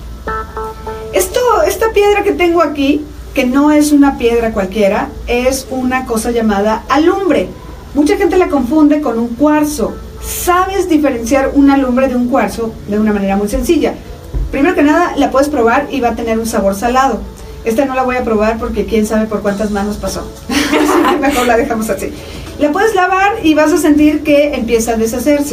Esta piedra que tengo aquí, que no es una piedra cualquiera, es una cosa llamada alumbre. Mucha gente la confunde con un cuarzo. ¿Sabes diferenciar un alumbre de un cuarzo? De una manera muy sencilla. Primero que nada, la puedes probar y va a tener un sabor salado. Esta no la voy a probar porque quién sabe por cuántas manos pasó. Así que mejor la dejamos así. La puedes lavar y vas a sentir que empieza a deshacerse.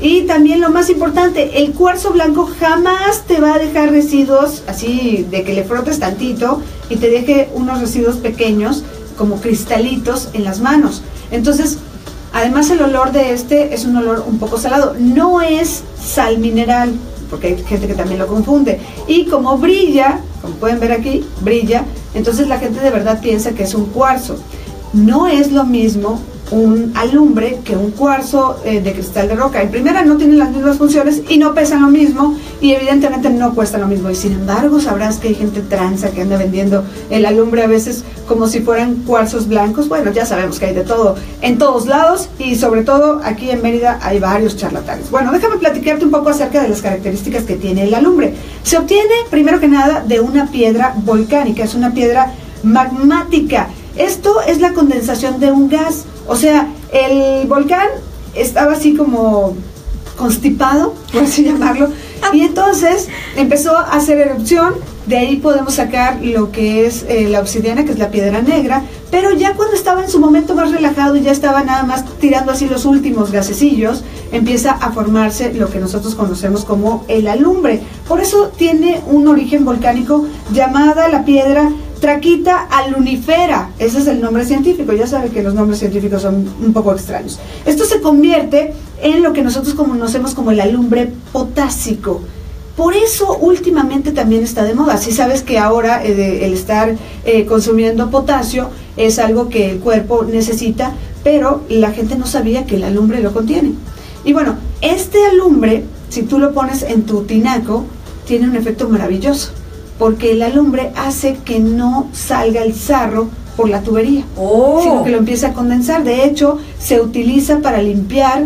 Y también lo más importante, el cuarzo blanco jamás te va a dejar residuos así de que le frotes tantito y te deje unos residuos pequeños como cristalitos en las manos. Entonces, además el olor de este es un olor un poco salado, no es sal mineral, porque hay gente que también lo confunde. Y como brilla, como pueden ver aquí, brilla, entonces la gente de verdad piensa que es un cuarzo. No es lo mismo un alumbre que un cuarzo de cristal de roca. En primera no tienen las mismas funciones y no pesan lo mismo y evidentemente no cuestan lo mismo. Y sin embargo sabrás que hay gente tranza que anda vendiendo el alumbre a veces como si fueran cuarzos blancos. Bueno, ya sabemos que hay de todo en todos lados y sobre todo aquí en Mérida hay varios charlatanes. Bueno, déjame platicarte un poco acerca de las características que tiene el alumbre. Se obtiene primero que nada de una piedra volcánica, es una piedra magmática. Esto es la condensación de un gas. O sea, el volcán estaba así como constipado, por así llamarlo, y entonces empezó a hacer erupción. De ahí podemos sacar lo que es la obsidiana, que es la piedra negra, pero ya cuando estaba en su momento más relajado y ya estaba nada más tirando así los últimos gasecillos, empieza a formarse lo que nosotros conocemos como el alumbre. Por eso tiene un origen volcánico, llamada la piedra traquita alunifera. Ese es el nombre científico. Ya saben que los nombres científicos son un poco extraños. Esto se convierte en lo que nosotros conocemos como el alumbre potásico. Por eso últimamente también está de moda. Si sabes que ahora el estar consumiendo potasio es algo que el cuerpo necesita, pero la gente no sabía que el alumbre lo contiene. Y bueno, este alumbre, si tú lo pones en tu tinaco, tiene un efecto maravilloso, porque el alumbre hace que no salga el sarro por la tubería, sino que lo empieza a condensar. De hecho, se utiliza para limpiar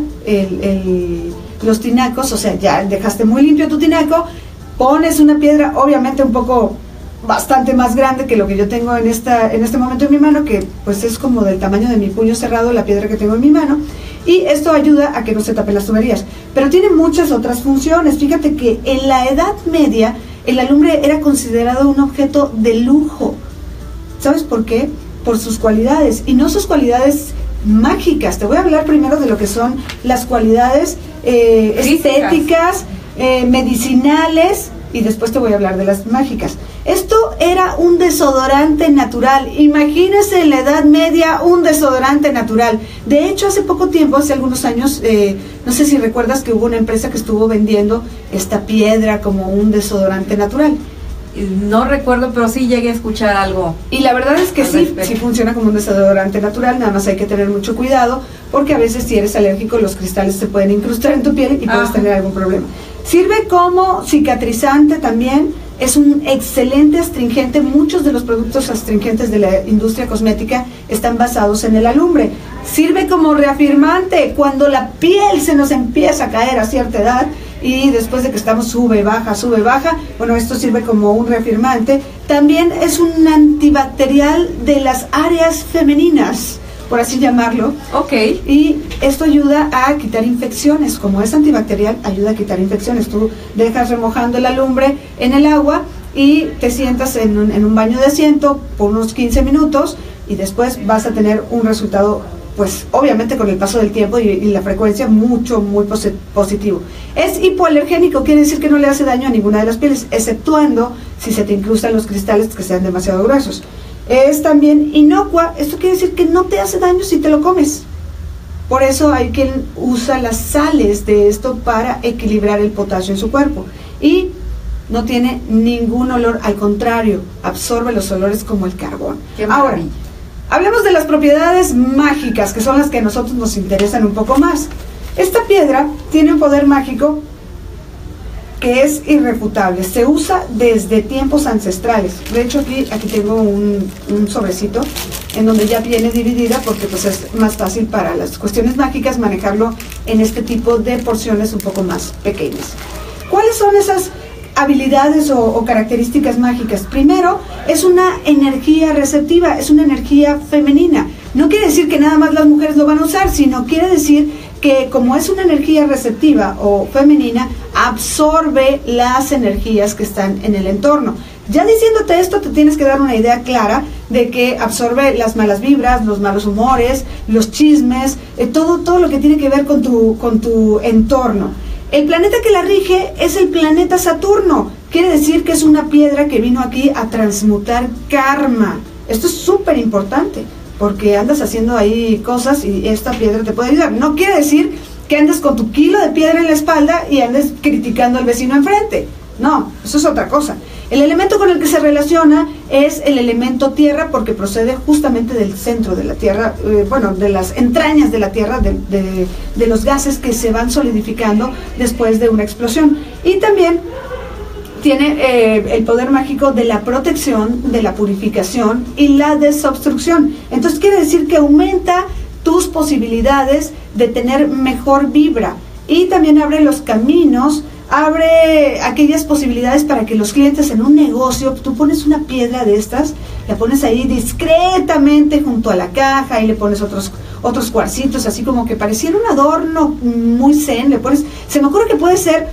los tinacos. O sea, ya dejaste muy limpio tu tinaco, pones una piedra, obviamente un poco bastante más grande que lo que yo tengo en este momento en mi mano, que pues es como del tamaño de mi puño cerrado la piedra que tengo en mi mano, y esto ayuda a que no se tapen las tuberías. Pero tiene muchas otras funciones. Fíjate que en la Edad Media el alumbre era considerado un objeto de lujo. ¿Sabes por qué? Por sus cualidades, y no sus cualidades mágicas. Te voy a hablar primero de lo que son las cualidades estéticas, medicinales, y después te voy a hablar de las mágicas. Esto era un desodorante natural. Imagínense en la Edad Media un desodorante natural. De hecho, hace poco tiempo, hace algunos años, no sé si recuerdas que hubo una empresa que estuvo vendiendo esta piedra como un desodorante natural. No recuerdo, pero sí llegué a escuchar algo. Y la verdad es que sí funciona como un desodorante natural, nada más hay que tener mucho cuidado, porque a veces si eres alérgico los cristales se pueden incrustar en tu piel y puedes tener algún problema. Sirve como cicatrizante también, es un excelente astringente. Muchos de los productos astringentes de la industria cosmética están basados en el alumbre. Sirve como reafirmante cuando la piel se nos empieza a caer a cierta edad, y después de que estamos sube, baja, bueno, esto sirve como un reafirmante. También es un antibacterial de las áreas femeninas, por así llamarlo. Ok. Y esto ayuda a quitar infecciones. Como es antibacterial, ayuda a quitar infecciones. Tú dejas remojando el alumbre en el agua y te sientas en un baño de asiento por unos 15 minutos y después vas a tener un resultado, pues obviamente con el paso del tiempo y la frecuencia, muy positivo. Es hipoalergénico, quiere decir que no le hace daño a ninguna de las pieles, exceptuando si se te incrustan los cristales que sean demasiado gruesos. Es también inocua, esto quiere decir que no te hace daño si te lo comes. Por eso hay quien usa las sales de esto para equilibrar el potasio en su cuerpo. Y no tiene ningún olor, al contrario, absorbe los olores como el carbón. Ahora, hablemos de las propiedades mágicas, que son las que a nosotros nos interesan un poco más. Esta piedra tiene un poder mágico que es irrefutable. Se usa desde tiempos ancestrales. De hecho, aquí tengo un sobrecito en donde ya viene dividida, porque pues es más fácil para las cuestiones mágicas manejarlo en este tipo de porciones un poco más pequeñas. ¿Cuáles son esas habilidades o características mágicas? Primero, es una energía receptiva, es una energía femenina. No quiere decir que nada más las mujeres lo van a usar, sino quiere decir que como es una energía receptiva o femenina, absorbe las energías que están en el entorno. Ya diciéndote esto, te tienes que dar una idea clara de que absorbe las malas vibras, los malos humores, los chismes, todo lo que tiene que ver con tu entorno. El planeta que la rige es el planeta Saturno. Quiere decir que es una piedra que vino aquí a transmutar karma. Esto es súper importante, porque andas haciendo ahí cosas y esta piedra te puede ayudar. No quiere decir que andes con tu kilo de piedra en la espalda y andes criticando al vecino enfrente. No, eso es otra cosa. El elemento con el que se relaciona es el elemento tierra, porque procede justamente del centro de la tierra, de las entrañas de la tierra, de los gases que se van solidificando después de una explosión. Y también tiene el poder mágico de la protección, de la purificación y la desobstrucción. Entonces quiere decir que aumenta tus posibilidades de tener mejor vibra, y también abre los caminos, abre aquellas posibilidades para que los clientes en un negocio, tú pones una piedra de estas, la pones ahí discretamente junto a la caja y le pones otros cuarcitos, así como que pareciera un adorno muy zen, le pones, se me ocurre que puede ser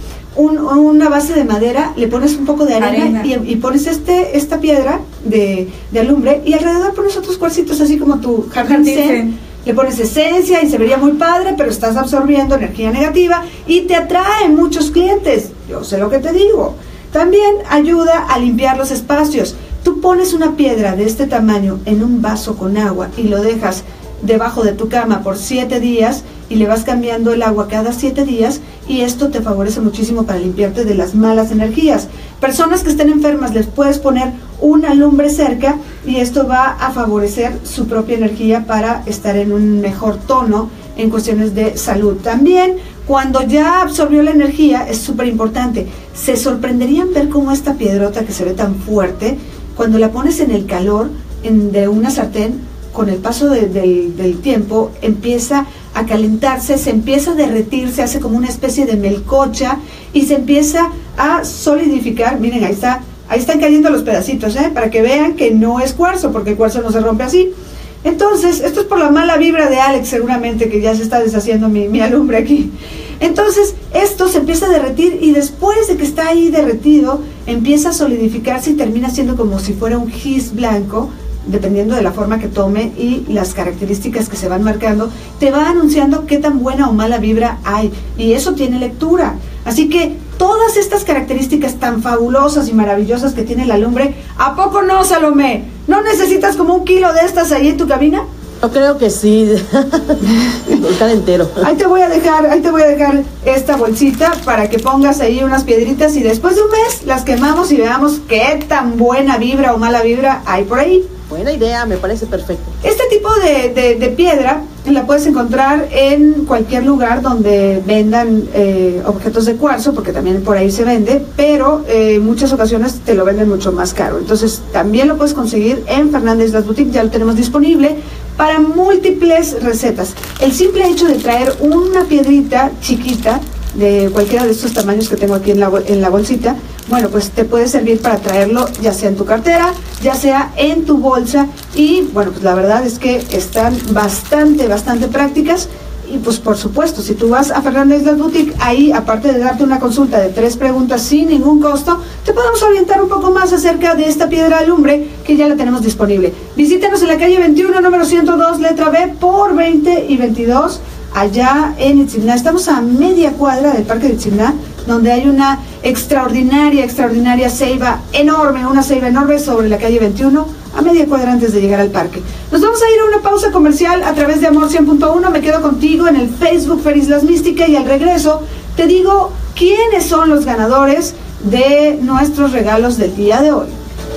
una base de madera, le pones un poco de arena. Y pones esta piedra de alumbre, y alrededor pones otros cuarcitos, así como tu jardín zen. Le pones esencia y se vería muy padre, pero estás absorbiendo energía negativa y te atrae muchos clientes. Yo sé lo que te digo. También ayuda a limpiar los espacios. Tú pones una piedra de este tamaño en un vaso con agua y lo dejas debajo de tu cama por 7 días y le vas cambiando el agua cada 7 días, y esto te favorece muchísimo para limpiarte de las malas energías. Personas que estén enfermas les puedes poner una lumbre cerca y esto va a favorecer su propia energía para estar en un mejor tono en cuestiones de salud. También cuando ya absorbió la energía es súper importante. Se sorprenderían ver cómo esta piedrota que se ve tan fuerte, cuando la pones en el calor de una sartén, con el paso del tiempo empieza a calentarse, se empieza a derretir, se hace como una especie de melcocha y se empieza a solidificar. Miren, ahí están cayendo los pedacitos, para que vean que no es cuarzo, porque el cuarzo no se rompe así. Entonces, esto es por la mala vibra de Alex, seguramente, que ya se está deshaciendo mi alumbre aquí. Entonces, esto se empieza a derretir y después de que está ahí derretido, empieza a solidificarse y termina siendo como si fuera un gis blanco, dependiendo de la forma que tome y las características que se van marcando, te va anunciando qué tan buena o mala vibra hay, y eso tiene lectura. Así que todas estas características tan fabulosas y maravillosas que tiene la lumbre, ¿a poco no, Salomé? ¿No necesitas como 1 kilo de estas ahí en tu cabina? Yo creo que sí. Está entero. Ahí te voy a dejar esta bolsita para que pongas ahí unas piedritas, y después de un mes las quemamos y veamos qué tan buena vibra o mala vibra hay por ahí. Buena idea, me parece perfecto. Este tipo de piedra la puedes encontrar en cualquier lugar donde vendan objetos de cuarzo, porque también por ahí se vende, pero en muchas ocasiones te lo venden mucho más caro. Entonces también lo puedes conseguir en Fernández Las Boutique, ya lo tenemos disponible para múltiples recetas. El simple hecho de traer una piedrita chiquita de cualquiera de estos tamaños que tengo aquí en la bolsita, bueno, pues te puede servir para traerlo ya sea en tu cartera, ya sea en tu bolsa, y bueno, pues la verdad es que están bastante prácticas. Y pues por supuesto, si tú vas a Fernández Las Boutique, ahí aparte de darte una consulta de 3 preguntas sin ningún costo, te podemos orientar un poco más acerca de esta piedra de alumbre que ya la tenemos disponible. Visítanos en la calle 21, número 102, letra B, por 20 y 22, allá en Itzimná. Estamos a media cuadra del Parque de Itzimná, donde hay una extraordinaria ceiba enorme, sobre la calle 21, a media cuadra antes de llegar al parque. Nos vamos a ir a una pausa comercial a través de Amor 100.1. Me quedo contigo en el Facebook Fer Islas Mística, y al regreso te digo quiénes son los ganadores de nuestros regalos del día de hoy.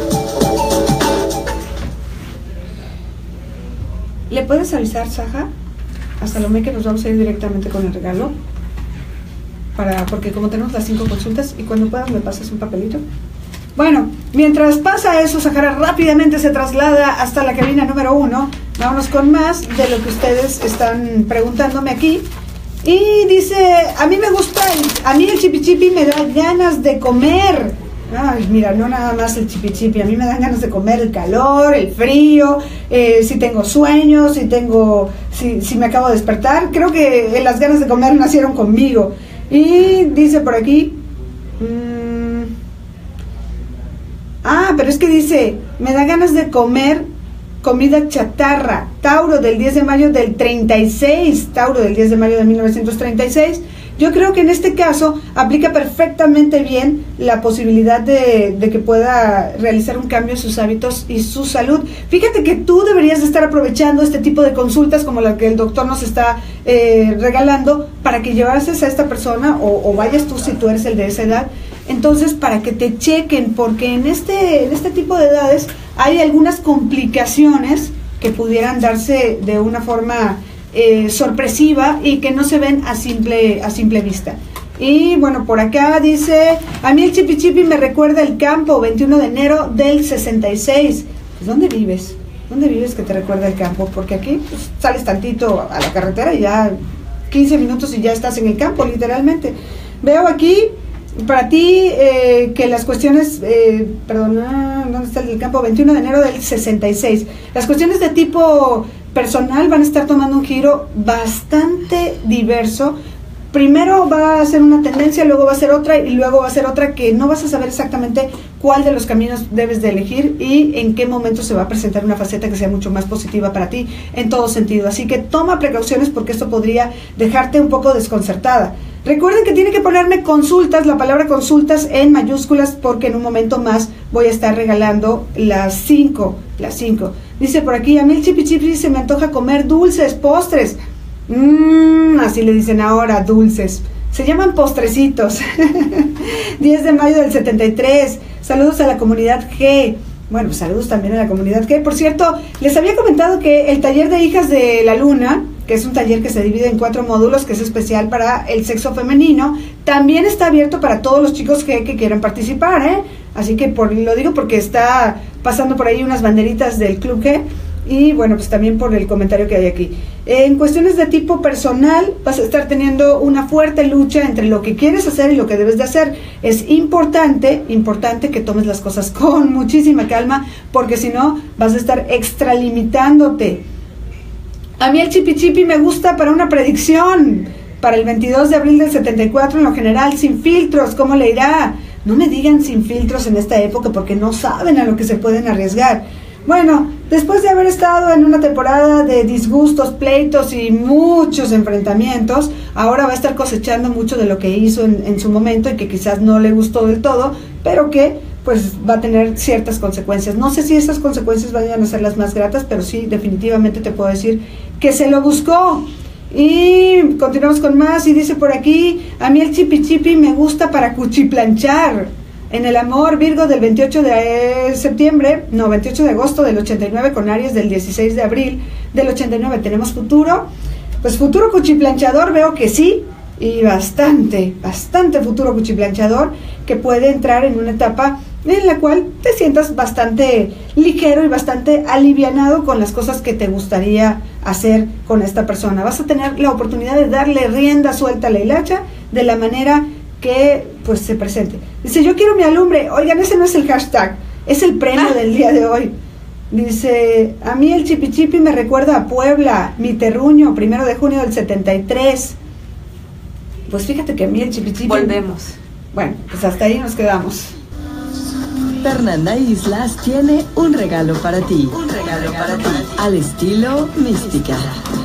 ¿Le puedes avisar, Saja, a Salomé que nos vamos a ir directamente con el regalo? Porque como tenemos las 5 consultas, y cuando puedas me pasas un papelito. Bueno, mientras pasa eso, Sahara rápidamente se traslada hasta la cabina número 1. Vámonos con más de lo que ustedes están preguntándome aquí. Y dice, a mí el chipichipi me da ganas de comer. Ay, mira, no nada más el chipichipi, a mí me dan ganas de comer el calor, el frío, si tengo sueños, si me acabo de despertar. Creo que las ganas de comer nacieron conmigo. Y dice por aquí, pero es que dice, me da ganas de comer comida chatarra. Tauro del 10 de mayo del 36, Tauro del 10 de mayo de 1936. Yo creo que en este caso aplica perfectamente bien la posibilidad de que pueda realizar un cambio en sus hábitos y su salud. Fíjate que tú deberías de estar aprovechando este tipo de consultas como la que el doctor nos está regalando para que llevases a esta persona o vayas tú si tú eres el de esa edad. Entonces, para que te chequen, porque en este tipo de edades hay algunas complicaciones que pudieran darse de una forma sorpresiva y que no se ven a simple vista. Y bueno, por acá dice, a mí el chipi chipi me recuerda el campo, 21 de enero del 66. Pues, ¿dónde vives? ¿Dónde vives que te recuerda el campo? Porque aquí pues, sales tantito a la carretera y ya 15 minutos y ya estás en el campo, literalmente. Veo aquí para ti que las cuestiones, ¿dónde está el campo? 21 de enero del 66. Las cuestiones de tipo personal van a estar tomando un giro bastante diverso. Primero va a ser una tendencia, luego va a ser otra y luego va a ser otra que no vas a saber exactamente cuál de los caminos debes de elegir y en qué momento se va a presentar una faceta que sea mucho más positiva para ti en todo sentido. Así que toma precauciones porque esto podría dejarte un poco desconcertada. Recuerden que tienen que ponerme consultas, la palabra consultas en mayúsculas porque en un momento más voy a estar regalando las 5. Dice por aquí, a mí el chipi chipi se me antoja comer dulces, postres. Así le dicen ahora, dulces. Se llaman postrecitos. 10 de mayo del 73. Saludos a la comunidad G. Bueno, pues saludos también a la comunidad G. Por cierto, les había comentado que el taller de Hijas de la Luna, que es un taller que se divide en 4 módulos, que es especial para el sexo femenino, también está abierto para todos los chicos G que quieran participar, ¿eh? Así que lo digo porque está pasando por ahí unas banderitas del Club G. Y bueno, pues también por el comentario que hay aquí. En cuestiones de tipo personal, vas a estar teniendo una fuerte lucha entre lo que quieres hacer y lo que debes de hacer. Es importante que tomes las cosas con muchísima calma, porque si no, vas a estar extralimitándote. A mí el chipi chipi me gusta para una predicción. Para el 22 de abril del 74, en lo general, sin filtros, ¿cómo le irá? No me digan sin filtros en esta época, porque no saben a lo que se pueden arriesgar. Bueno, después de haber estado en una temporada de disgustos, pleitos y muchos enfrentamientos, ahora va a estar cosechando mucho de lo que hizo en su momento y que quizás no le gustó del todo, pero que pues va a tener ciertas consecuencias. No sé si esas consecuencias vayan a ser las más gratas, pero sí, definitivamente te puedo decir que se lo buscó. Y continuamos con más y dice por aquí, a mí el chipi chipi me gusta para cuchiplanchar. En el amor, Virgo del 28 de agosto del 89 con Aries del 16 de abril del 89. ¿Tenemos futuro? Pues futuro cuchiplanchador veo que sí, y bastante futuro cuchiplanchador que puede entrar en una etapa en la cual te sientas bastante ligero y bastante alivianado con las cosas que te gustaría hacer con esta persona. Vas a tener la oportunidad de darle rienda suelta a la hilacha de la manera que pues se presente. Dice, yo quiero mi alumbre. Oigan, ese no es el hashtag, es el premio del día de hoy. Dice, a mí el chipi chipi me recuerda a Puebla, mi terruño, 1 de junio del 73. Pues fíjate que a mí el chipi chipi... Volvemos. Bueno, pues hasta ahí nos quedamos. Fernanda Islas tiene un regalo para ti. Al estilo mística.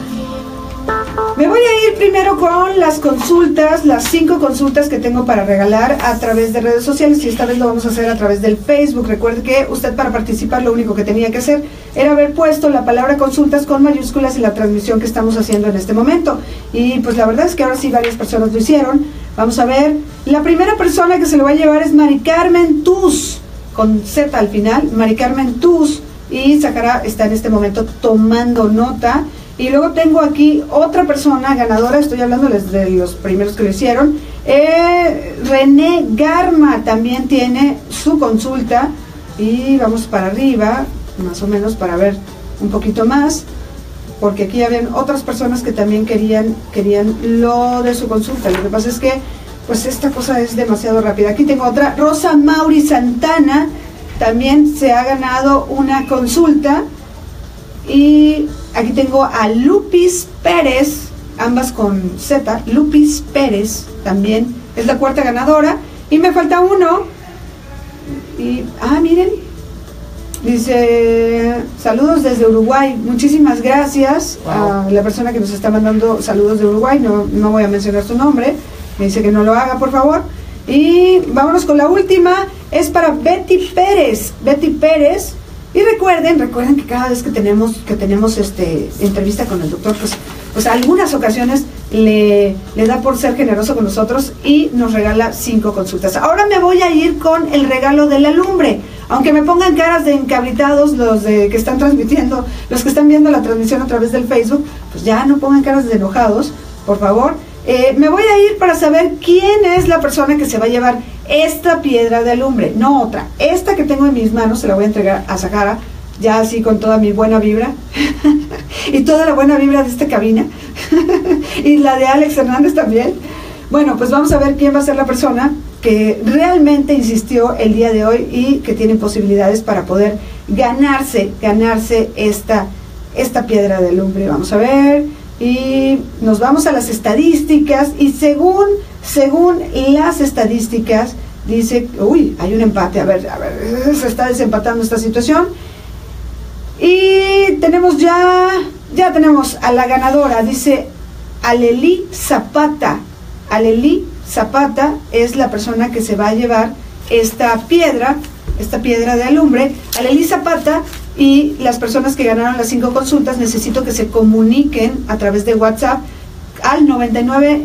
Me voy a ir primero con las consultas, las 5 consultas que tengo para regalar a través de redes sociales, y esta vez lo vamos a hacer a través del Facebook. Recuerde que usted para participar lo único que tenía que hacer era haber puesto la palabra consultas con mayúsculas en la transmisión que estamos haciendo en este momento. Y pues la verdad es que ahora sí varias personas lo hicieron. Vamos a ver, la primera persona que se lo va a llevar es Mari Carmen Tuz, con Z al final, Mari Carmen Tuz, y Sakara está en este momento tomando nota. Y luego tengo aquí otra persona ganadora, estoy hablando de los primeros que lo hicieron. René Garma también tiene su consulta. Y vamos para arriba, más o menos para ver un poquito más, porque aquí habían otras personas que también querían lo de su consulta. Lo que pasa es que pues esta cosa es demasiado rápida. Aquí tengo otra, Rosa Mauri Santana, también se ha ganado una consulta. Y aquí tengo a Lupis Pérez, ambas con Z, Lupis Pérez también es la 4ª ganadora. Y me falta uno. Y, miren, Dice, saludos desde Uruguay. Muchísimas gracias a la persona que nos está mandando saludos de Uruguay. No voy a mencionar su nombre. Me dice que no lo haga, por favor. Y vámonos con la última. Es para Betty Pérez. Betty Pérez. Y recuerden que cada vez que tenemos entrevista con el doctor, pues algunas ocasiones le da por ser generoso con nosotros y nos regala 5 consultas. Ahora me voy a ir con el regalo de la lumbre. Aunque me pongan caras de encabritados los que están transmitiendo, los que están viendo la transmisión a través del Facebook, pues ya no pongan caras de enojados, por favor. Me voy a ir para saber quién es la persona que se va a llevar esta piedra de alumbre, no otra. Esta que tengo en mis manos se la voy a entregar a Sahara, ya así con toda mi buena vibra y toda la buena vibra de esta cabina y la de Alex Hernández también. Bueno, pues vamos a ver quién va a ser la persona que realmente insistió el día de hoy y que tiene posibilidades para poder ganarse esta piedra de alumbre. Vamos a ver, y nos vamos a las estadísticas, y según las estadísticas dice, uy, hay un empate, a ver, se está desempatando esta situación, y tenemos ya tenemos a la ganadora. Dice Aleli Zapata. Aleli Zapata es la persona que se va a llevar esta piedra de alumbre. Aleli Zapata, y las personas que ganaron las 5 consultas, necesito que se comuniquen a través de WhatsApp al 99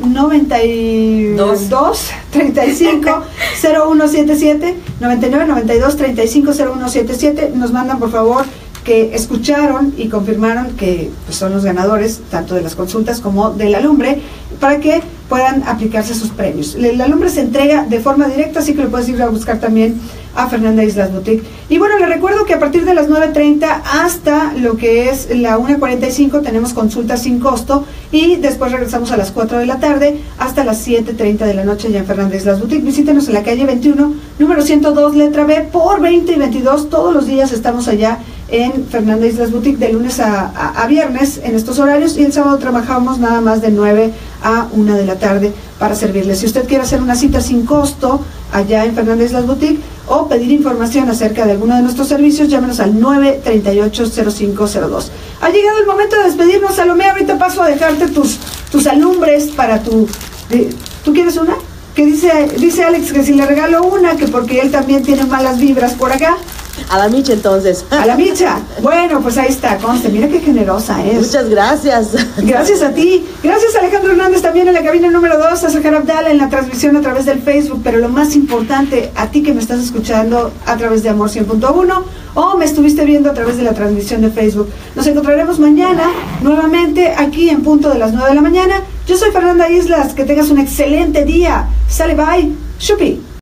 92 35 0177 99 92 35 0177. Nos mandan, por favor, que escucharon y confirmaron que pues, son los ganadores tanto de las consultas como de la lumbre, para que puedan aplicarse sus premios. La lumbre se entrega de forma directa, así que lo puedes ir a buscar también a Fernanda Islas Boutique. Y bueno, les recuerdo que a partir de las 9:30 hasta lo que es la 1:45 tenemos consultas sin costo, y después regresamos a las 4 de la tarde hasta las 7:30 de la noche ya en Fernanda Islas Boutique. Visítenos en la calle 21, número 102, letra B, por 20 y 22. Todos los días estamos allá en Fernanda Islas Boutique, de lunes a viernes en estos horarios, y el sábado trabajamos nada más de 9 a 1 de la tarde para servirles. Si usted quiere hacer una cita sin costo allá en Fernanda Islas Boutique o pedir información acerca de alguno de nuestros servicios, llámenos al 938-0502. Ha llegado el momento de despedirnos. Salomé, ahorita paso a dejarte tus alumbres para tu... ¿Tú quieres una? Que dice Alex que si le regalo una, que porque él también tiene malas vibras por acá. A la Micha, entonces. A la Micha. Bueno, pues ahí está, conste, mira qué generosa es. Muchas gracias. Gracias a ti. Gracias a Alejandro Hernández también en la cabina número 2, a Sahara Abdala en la transmisión a través del Facebook, pero lo más importante, a ti que me estás escuchando a través de Amor 100.1 o me estuviste viendo a través de la transmisión de Facebook. Nos encontraremos mañana nuevamente aquí en punto de las 9 de la mañana. Yo soy Fernanda Islas, que tengas un excelente día. Sale, bye. Shupi.